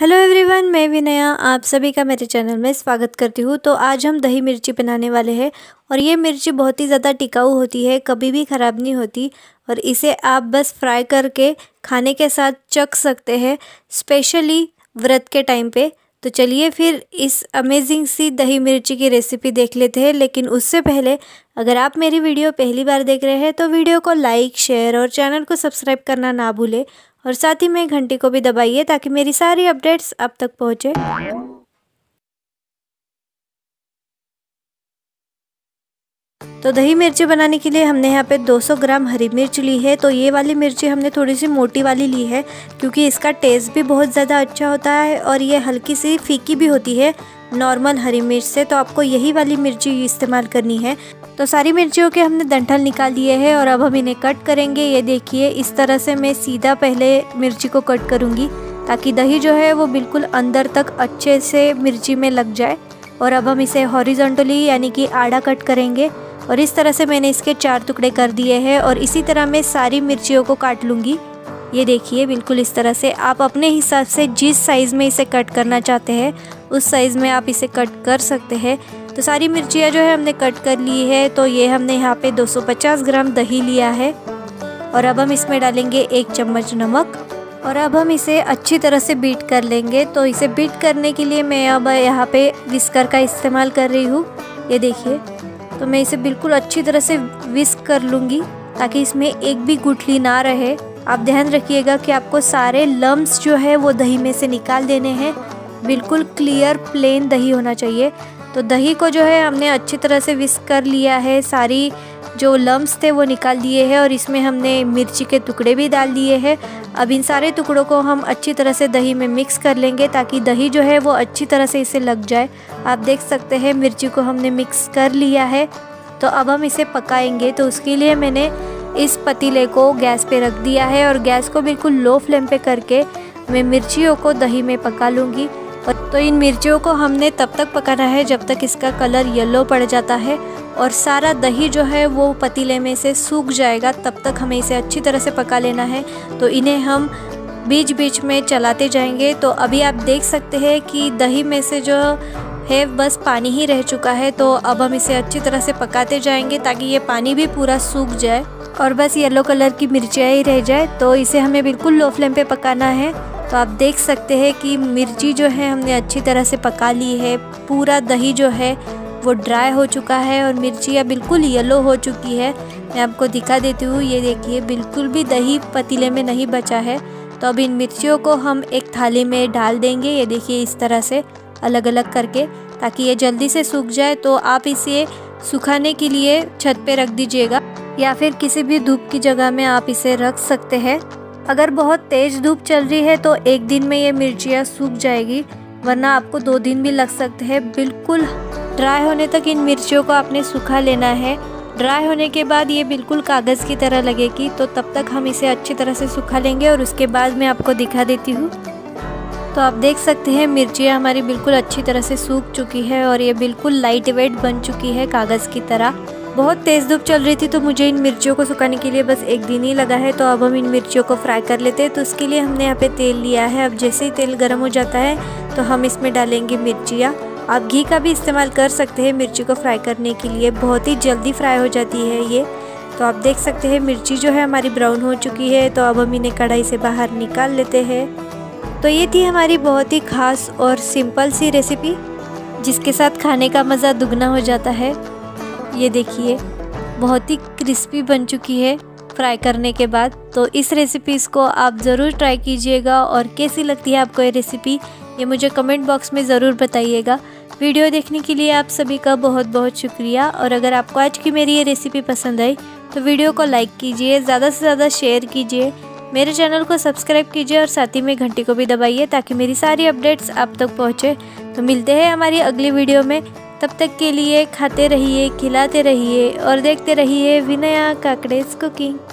Hello everyone, मैं विनया आप सभी का मेरे चैनल में स्वागत करती हूँ। तो आज हम दही मिर्ची बनाने वाले हैं और ये मिर्ची बहुत ही ज़्यादा टिकाऊ होती है, कभी भी ख़राब नहीं होती और इसे आप बस फ्राई करके खाने के साथ चख सकते हैं, स्पेशली व्रत के टाइम पे। तो चलिए फिर इस अमेजिंग सी दही मिर्ची की रेसिपी देख लेते हैं। लेकिन उससे पहले अगर आप मेरी वीडियो पहली बार देख रहे हैं तो वीडियो को लाइक, शेयर और चैनल को सब्सक्राइब करना ना भूलें और साथ ही में घंटी को भी दबाइए ताकि मेरी सारी अपडेट्स आप तक पहुंचे। तो दही मिर्ची बनाने के लिए हमने यहाँ पे 200 ग्राम हरी मिर्च ली है। तो ये वाली मिर्ची हमने थोड़ी सी मोटी वाली ली है क्योंकि इसका टेस्ट भी बहुत ज़्यादा अच्छा होता है और ये हल्की सी फीकी भी होती है नॉर्मल हरी मिर्च से। तो आपको यही वाली मिर्ची इस्तेमाल करनी है। तो सारी मिर्चियों के हमने डंठल निकाल लिए हैं और अब हम इन्हें कट करेंगे। ये देखिए, इस तरह से मैं सीधा पहले मिर्ची को कट करूँगी ताकि दही जो है वो बिल्कुल अंदर तक अच्छे से मिर्ची में लग जाए। और अब हम इसे हॉरिजॉन्टली यानी कि आड़ा कट करेंगे और इस तरह से मैंने इसके 4 टुकड़े कर दिए हैं और इसी तरह मैं सारी मिर्चियों को काट लूँगी। ये देखिए, बिल्कुल इस तरह से आप अपने हिसाब से जिस साइज़ में इसे कट करना चाहते हैं उस साइज़ में आप इसे कट कर सकते हैं। तो सारी मिर्चियाँ जो है हमने कट कर ली है। तो ये हमने यहाँ पे 250 ग्राम दही लिया है और अब हम इसमें डालेंगे 1 चम्मच नमक और अब हम इसे अच्छी तरह से बीट कर लेंगे। तो इसे बीट करने के लिए मैं अब यहाँ पे विस्कर का इस्तेमाल कर रही हूँ। ये देखिए, तो मैं इसे बिल्कुल अच्छी तरह से विस्क कर लूँगी ताकि इसमें एक भी गुठली ना रहे। आप ध्यान रखिएगा कि आपको सारे लम्स जो है वो दही में से निकाल देने हैं। बिल्कुल क्लियर प्लेन दही होना चाहिए। तो दही को जो है हमने अच्छी तरह से विस्क कर लिया है, सारी जो लम्स थे वो निकाल दिए हैं और इसमें हमने मिर्ची के टुकड़े भी डाल दिए हैं। अब इन सारे टुकड़ों को हम अच्छी तरह से दही में मिक्स कर लेंगे ताकि दही जो है वो अच्छी तरह से इसे लग जाए। आप देख सकते हैं मिर्ची को हमने मिक्स कर लिया है। तो अब हम इसे पकाएंगे। तो उसके लिए मैंने इस पतीले को गैस पे रख दिया है और गैस को बिल्कुल लो फ्लेम पे करके मैं मिर्चियों को दही में पका लूँगी। तो इन मिर्चियों को हमने तब तक पकाना है जब तक इसका कलर येलो पड़ जाता है और सारा दही जो है वो पतीले में से सूख जाएगा। तब तक हमें इसे अच्छी तरह से पका लेना है। तो इन्हें हम बीच बीच में चलाते जाएंगे। तो अभी आप देख सकते हैं कि दही में से जो है बस पानी ही रह चुका है। तो अब हम इसे अच्छी तरह से पकाते जाएंगे ताकि ये पानी भी पूरा सूख जाए और बस येलो कलर की मिर्चियाँ ही रह जाए। तो इसे हमें बिल्कुल लो फ्लेम पे पकाना है। तो आप देख सकते हैं कि मिर्ची जो है हमने अच्छी तरह से पका ली है। पूरा दही जो है वो ड्राई हो चुका है और मिर्चियाँ बिल्कुल येलो हो चुकी है। मैं आपको दिखा देती हूँ। ये देखिए, बिल्कुल भी दही पतीले में नहीं बचा है। तो अब इन मिर्चियों को हम एक थाली में डाल देंगे। ये देखिए, इस तरह से अलग अलग करके ताकि ये जल्दी से सूख जाए। तो आप इसे सुखाने के लिए छत पे रख दीजिएगा या फिर किसी भी धूप की जगह में आप इसे रख सकते हैं। अगर बहुत तेज़ धूप चल रही है तो एक दिन में ये मिर्चियाँ सूख जाएगी, वरना आपको 2 दिन भी लग सकते हैं। बिल्कुल ड्राई होने तक इन मिर्चियों को आपने सुखा लेना है। ड्राई होने के बाद ये बिल्कुल कागज़ की तरह लगेगी। तो तब तक हम इसे अच्छी तरह से सुखा लेंगे और उसके बाद मैं आपको दिखा देती हूँ। तो आप देख सकते हैं मिर्चियाँ हमारी बिल्कुल अच्छी तरह से सूख चुकी है और ये बिल्कुल लाइट वेट बन चुकी है कागज़ की तरह। बहुत तेज़ धूप चल रही थी तो मुझे इन मिर्चियों को सुखाने के लिए बस 1 दिन ही लगा है। तो अब हम इन मिर्चियों को फ्राई कर लेते हैं। तो उसके लिए हमने यहाँ पे तेल लिया है। अब जैसे ही तेल गर्म हो जाता है तो हम इसमें डालेंगे मिर्चियाँ। आप घी का भी इस्तेमाल कर सकते हैं मिर्ची को फ्राई करने के लिए, बहुत ही जल्दी फ्राई हो जाती है ये। तो आप देख सकते हैं मिर्ची जो है हमारी ब्राउन हो चुकी है। तो अब हम इन्हें कढ़ाई से बाहर निकाल लेते हैं। तो ये थी हमारी बहुत ही ख़ास और सिंपल सी रेसिपी जिसके साथ खाने का मज़ा दुगना हो जाता है। ये देखिए, बहुत ही क्रिस्पी बन चुकी है फ्राई करने के बाद। तो इस रेसिपीज़ को आप ज़रूर ट्राई कीजिएगा और कैसी लगती है आपको ये रेसिपी, ये मुझे कमेंट बॉक्स में ज़रूर बताइएगा। वीडियो देखने के लिए आप सभी का बहुत बहुत शुक्रिया। और अगर आपको आज की मेरी ये रेसिपी पसंद आई तो वीडियो को लाइक कीजिए, ज़्यादा से ज़्यादा शेयर कीजिए, मेरे चैनल को सब्सक्राइब कीजिए और साथ ही में घंटी को भी दबाइए ताकि मेरी सारी अपडेट्स आप तक पहुँचे। तो मिलते हैं हमारी अगली वीडियो में। तब तक के लिए खाते रहिए, खिलाते रहिए और देखते रहिए विनया काकड़ेज कुकिंग।